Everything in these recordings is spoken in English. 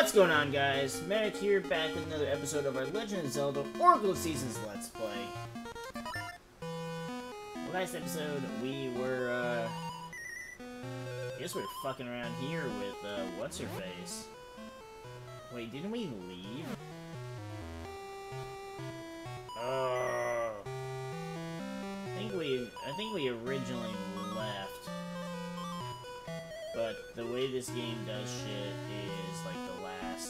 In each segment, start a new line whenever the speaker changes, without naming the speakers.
What's going on, guys? Merrick here, back with another episode of our Legend of Zelda Oracle of Seasons Let's Play. Last episode, we were, I guess we were fucking around here with, what's-her-face. Wait, didn't we leave? I think we originally left. But the way this game does shit is, like, the last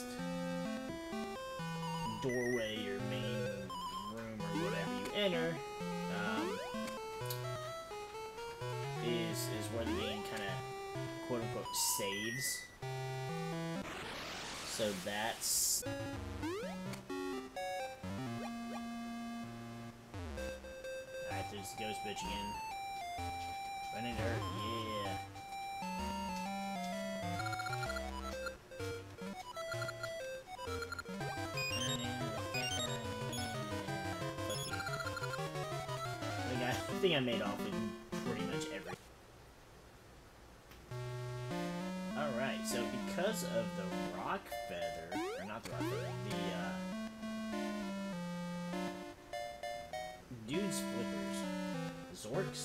doorway or main room or whatever you enter, is where the game kind of, quote-unquote, saves. So that's... Alright, there's the ghost bitch again. Run into her, yeah. I think I made off with pretty much everything. Alright, so because of the rock feather, or not the rock feather, the, dude's flippers, Zorks?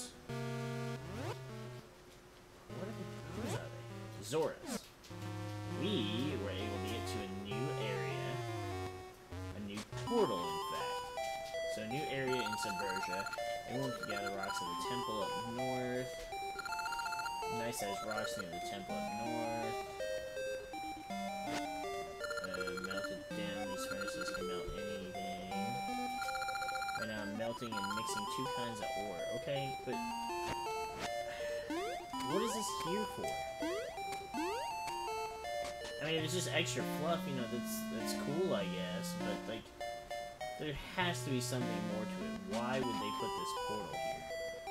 Whose are they? Zoras. We were able to get to a new area, a new portal, in fact. So a new area in Subversia. Everyone can gather rocks at the temple up north. Nice sized rocks near the temple up north. Melt it down. These furnaces can melt anything. Right now I'm melting and mixing two kinds of ore. Okay, but what is this here for? I mean, if it's just extra fluff, you know, that's cool, I guess, but like, there has to be something more to it. Why would they put this portal here?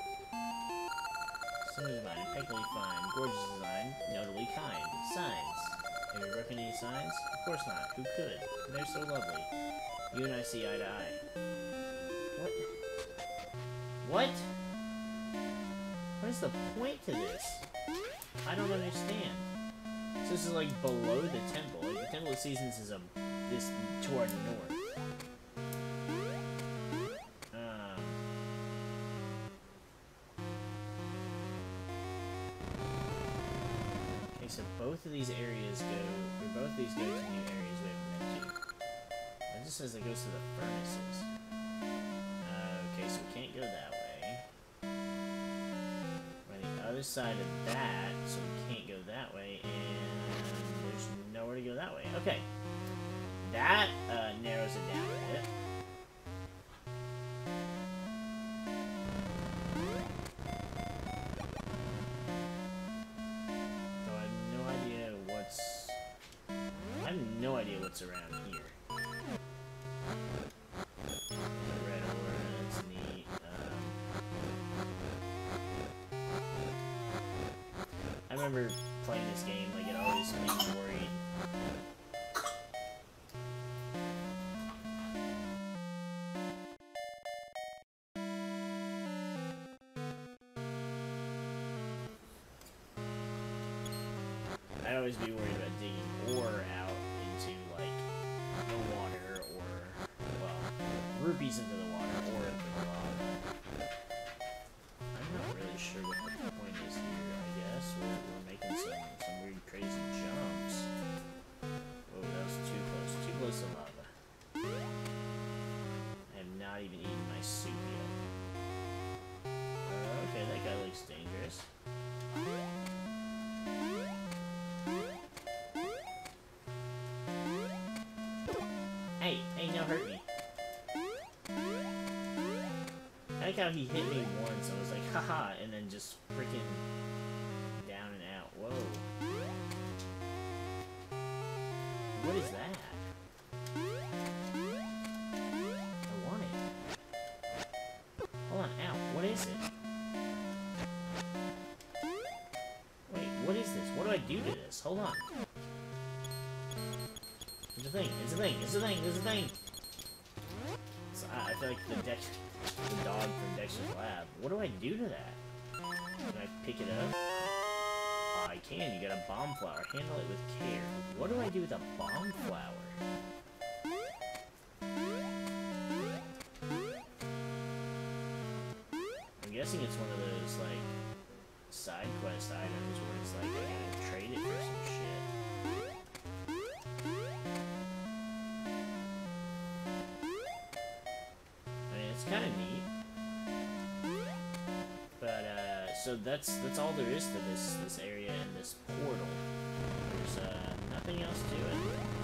Simple design, impeccably fine, gorgeous design, notably kind. Signs. Have you broken any signs? Of course not. Who could? They're so lovely. You and I see eye to eye. What? What? What is the point to this? I don't understand. So this is like below the temple. Like the Temple of Seasons is this to our north. So both of these areas go, or both of these go to new areas we haven't been to. It just says it goes to the furnaces. Okay, so we can't go that way. We're on the other side of that, so we can't go that way, and there's nowhere to go that way. Okay. That narrows it down a bit. I have no idea what's around here. Red ore, that's neat. I remember playing this game, like, it always made me worried. I'd always be worried about digging ore out into, like, the water, or, well, rupees into the water, or into the lava. I'm not really sure what the point is here, I guess. We're making some weird, crazy jumps. Oh, that was too close to lava. I have not even eaten my soup yet. Okay, that guy looks dangerous. Hey, no, hurt me. I like how he hit me once, I was like, haha, and then just freaking down and out. Whoa. What is that? I want it. Hold on, ow, what is it? Wait, what is this? What do I do to this? Hold on. It's a thing, it's a thing, it's a thing, it's a thing! So, I feel like the dog from Dexter's Lab. What do I do to that? Can I pick it up? I can. You got a bomb flower. Handle it with care. What do I do with a bomb flower? I'm guessing it's one of those, like, side quest items where it's like I gotta trade it for some shit. I mean, it's kind of neat. But, so that's all there is to this area and this portal. There's, nothing else to it.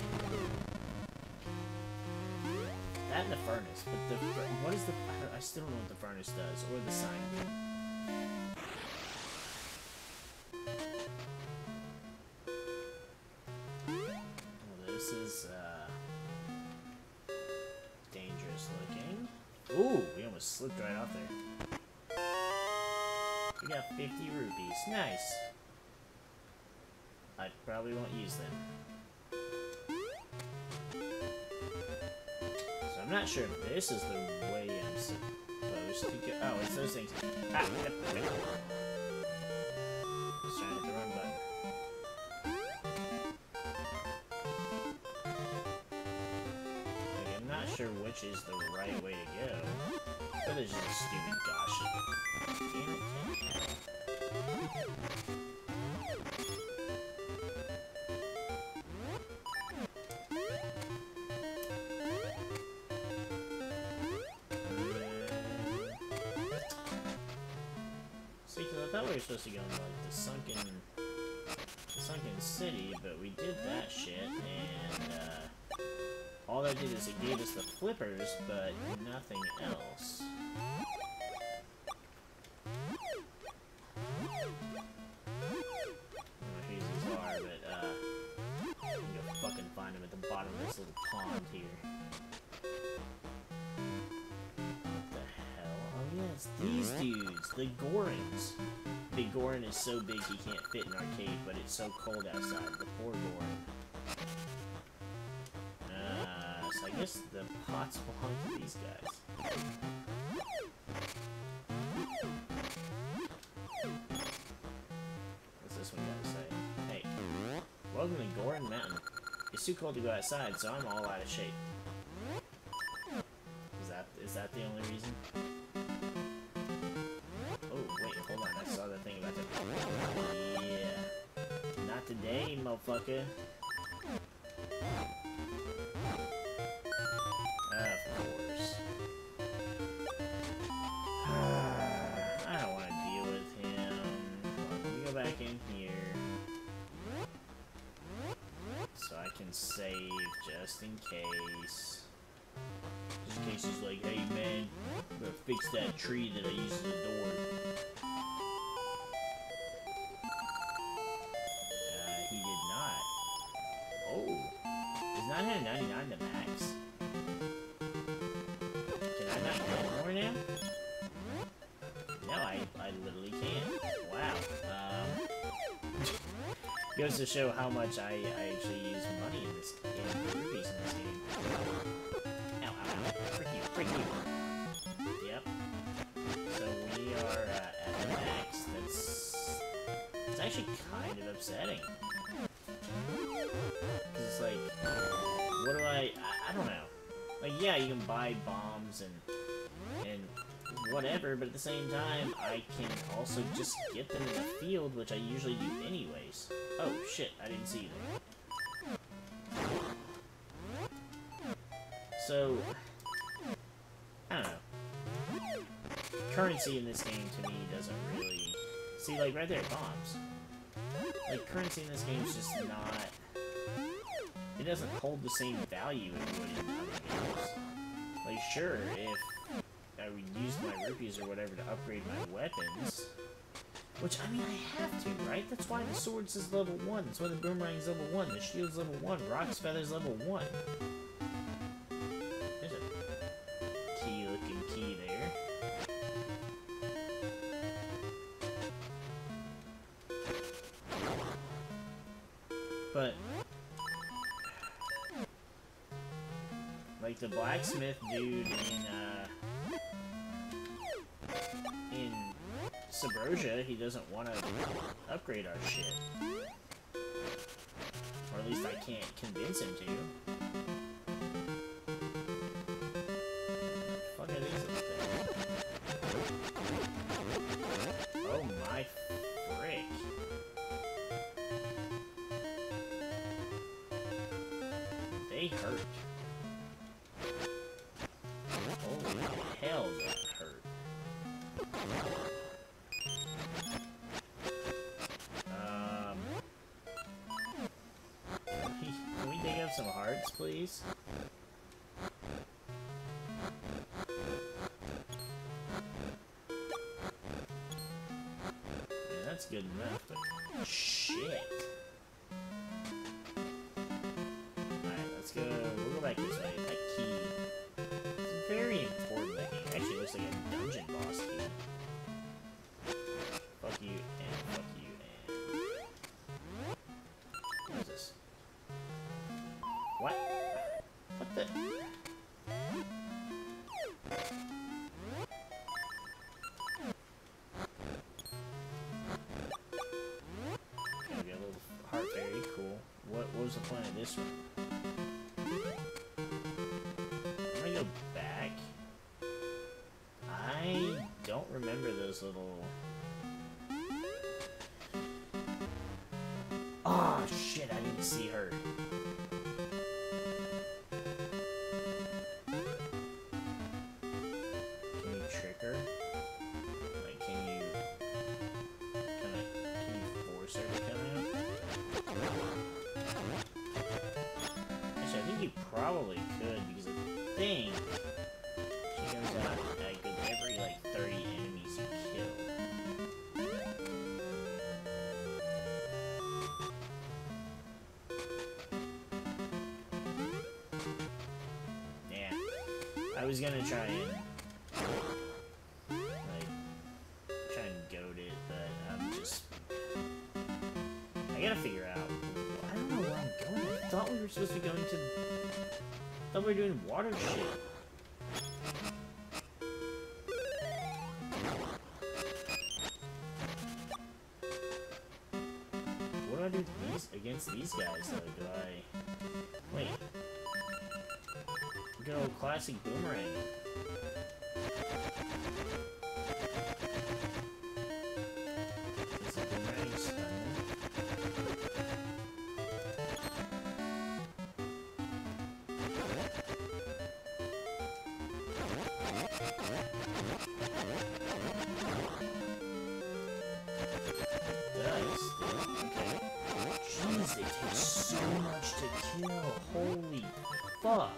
That and the furnace, but what is the, I still don't know what the furnace does, or the sign. Well, this is, dangerous looking. Ooh, we almost slipped right off there. We got 50 rupees. Nice. I probably won't use them. So I'm not sure if this is the way I'm supposed to go. Oh, it's those things. Ah, yep. Just trying to hit the wrong button. Okay, I'm not sure which is the right way to go. But it's just a stupid gosh. Damn it. See, because I thought we were supposed to go in, like, the sunken city, but we did that shit, and, all that did is it gave us the flippers, but nothing else. I don't know who these are, but, I'm gonna fucking find them at the bottom of this little pond here. What the hell? Oh yeah, it's these dudes, the Gorons. Big Goron is so big he can't fit in arcade, but it's so cold outside. The poor Goron. So I guess the pots belong to these guys. What's this one got to say? Hey, welcome to Goron Mountain. It's too cold to go outside, so I'm all out of shape. Is that the only reason? Oh, wait, hold on. I saw that thing about that. Yeah. Not today, motherfucker. Of course. I don't want to deal with him. Let me go back in here. So I can save just in case. Just in case he's like, hey man, I'm gonna fix that tree that I used as a door. He did not. Oh. Is 999 the max? Can I not get more now? No, I literally can't. Wow. Goes to show how much I actually use money in this game, rupees in this game. Ow, ow, ow. Frick you, frick you. Yep. So we are at the max. It's actually kind of upsetting. Cause it's like, what do I don't know. Like, yeah, you can buy bombs and whatever, but at the same time, I can also just get them in the field, which I usually do anyways. Oh, shit, I didn't see that. So, I don't know. Currency in this game, to me, doesn't really... See, like, right there, bombs. Like, currency in this game is just not... It doesn't hold the same value it would in other games. Like, sure, if I would use my rupees or whatever to upgrade my weapons... Which, I mean, I have to, right? That's why the sword's is level 1. That's why the boomerang's level 1. The shield's level 1. Rock's feather's level 1. There's a key-looking key there. But... like, the blacksmith dude in Subrosia, he doesn't want to upgrade our shit. Or at least I can't convince him to. Fuck are these little things? Oh my frick. They hurt. Holy hell, that hurt. Can we dig up some hearts, please? Yeah, that's good enough, but shit. Alright, let's go. We'll go back this way. That key. It's very important, that key. Actually, looks like a dungeon boss key. Fuck you, and fuck you, and... What is this? What? What the? Okay, we got a little heart berry, cool. What was the point of this one? I'm gonna go back. I don't remember those little... Oh shit, I didn't see her. Can you trick her? Like, can you force her to come out? Actually, I think you probably could, because I think she comes out like with every like 30 enemies you kill. I was gonna try and goad it, but I'm just... I gotta figure out... I don't know where I'm going. I thought we were supposed to be going to... I thought we were doing water shit. What do I do against these guys, though? Do I... Wait. Good old classic boomerang. Is the boomerang stunning? It does. Okay. Jeez, they take so much to kill. Holy fuck.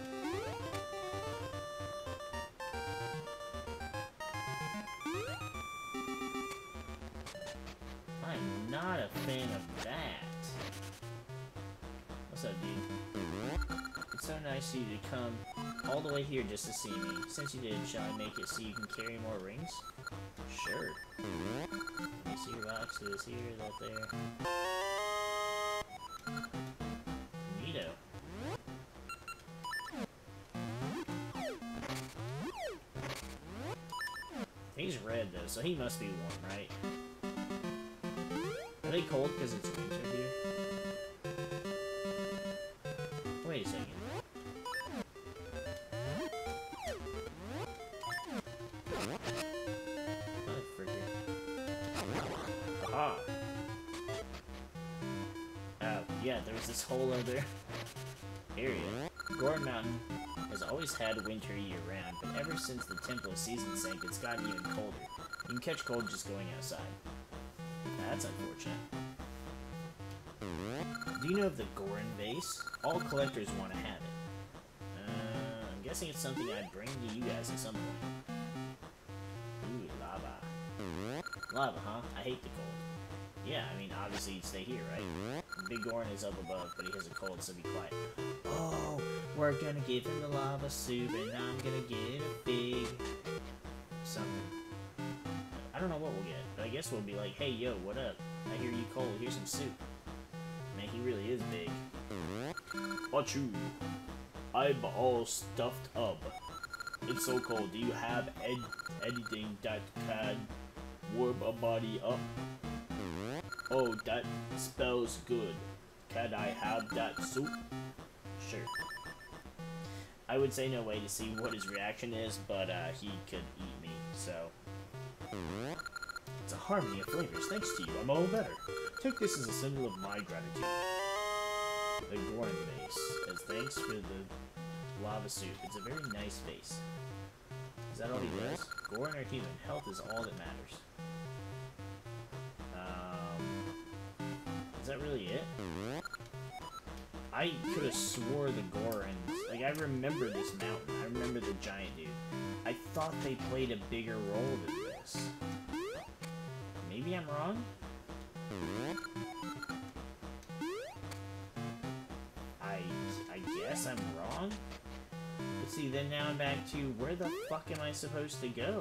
Not a fan of that. What's up, dude? It's so nice of you to come all the way here just to see me. Since you did, shall I make it so you can carry more rings? Sure. Let me see your rocks. Is here, that there. Neato. He's red though, so he must be warm, right? Are they cold because it's winter here? Wait a second. Motherfricker. Aha! Oh, yeah, there was this whole other area. Goron Mountain has always had winter year-round, but ever since the Temple season sank, it's gotten even colder. You can catch cold just going outside. That's unfortunate. Do you know of the Goron Vase? All collectors want to have it. I'm guessing it's something I'd bring to you guys at some point. Ooh, lava. Lava, huh? I hate the cold. Yeah, I mean, obviously you'd stay here, right? Big Goron is up above, but he has a cold, so be quiet. Oh, we're gonna give him the lava soup, and I'm gonna get a big... something. I don't know what we'll get, but I guess we'll be like, hey, yo, what up? I hear you cold, here's some soup. Man, he really is big. Achoo! I'm all stuffed up. It's so cold. Do you have anything that can Warm a body up. Oh, that smells good. Can I have that soup? Sure. I would say no way to see what his reaction is, but he could eat me, so... It's a harmony of flavors. Thanks to you, I'm all better. Take this as a symbol of my gratitude. The Goron vase. As thanks for the lava soup. It's a very nice vase. Is that all he does? Goron or Teeman. Health is all that matters. Is that really it? I could have swore the Gorons... Like, I remember this mountain. I remember the giant dude. I thought they played a bigger role than this. Maybe I'm wrong? I guess I'm wrong? But see, then now I'm back to, where the fuck am I supposed to go?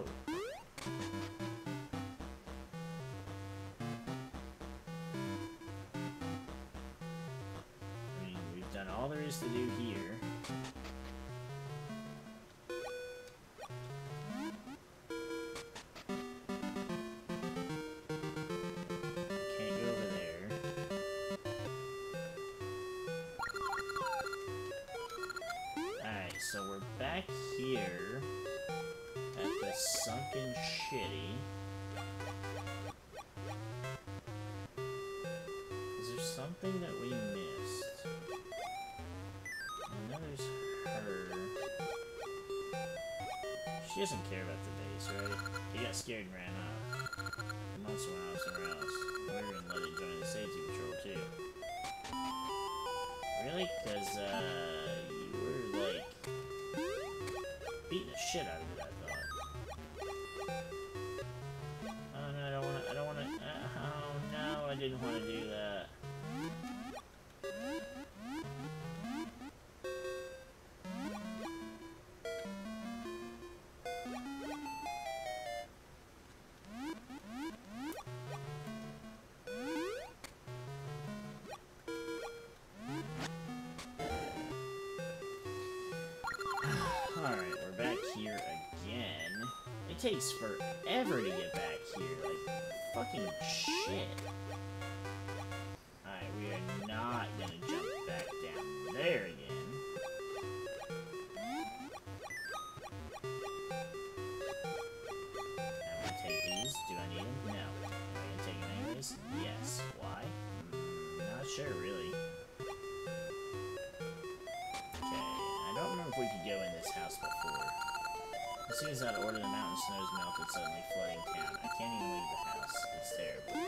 I mean, we've done all there is to do here. So we're back here at the sunken shitty. Is there something that we missed? I know there's her. She doesn't care about the base, right? He got scared and ran off. The monster went off somewhere else. We're gonna let it join the safety patrol too. Really? Because, you were like... beating the shit out of it, I thought. Oh no, I don't wanna, oh no, I didn't wanna do that. Alright, we're back here again. It takes forever to get back here, like, fucking shit. Alright, we are not gonna jump back down there again. I'm gonna take these. Do I need them? No. Am I gonna take them anyways? Yes. Why? Not sure, really. I don't remember if we could go in this house before. As soon as that order, the mountain snows melted, suddenly flooding town. I can't even leave the house. It's terrible.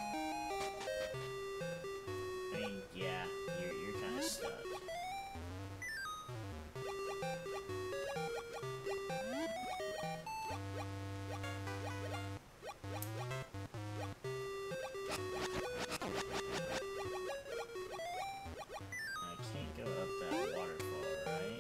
I mean, yeah, you're kind of stuck. I can't go up that waterfall, right?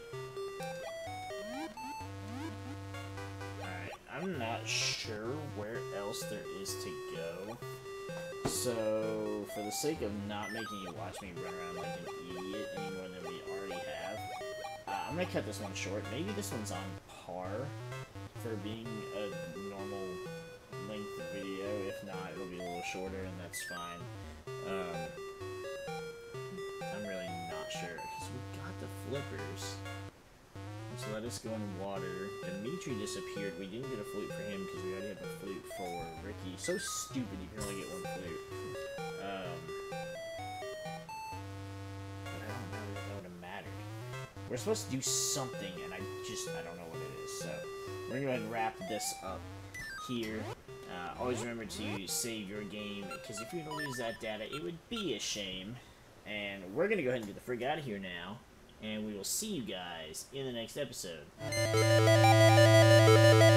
I'm not sure where else there is to go. So, for the sake of not making you watch me run around like an idiot any more than we already have, I'm gonna cut this one short. Maybe this one's on par for being a normal length video. If not, it'll be a little shorter, and that's fine. I'm really not sure, because we got the flippers. So let us go in water. Dimitri disappeared. We didn't get a flute for him because we already have a flute for Ricky. So stupid you can only get one flute. But I don't know if that would have mattered. We're supposed to do something, and I don't know what it is. So we're going to go ahead and wrap this up here. Always remember to save your game, because if you were to lose that data, it would be a shame. And we're going to go ahead and get the frig out of here now. And we will see you guys in the next episode.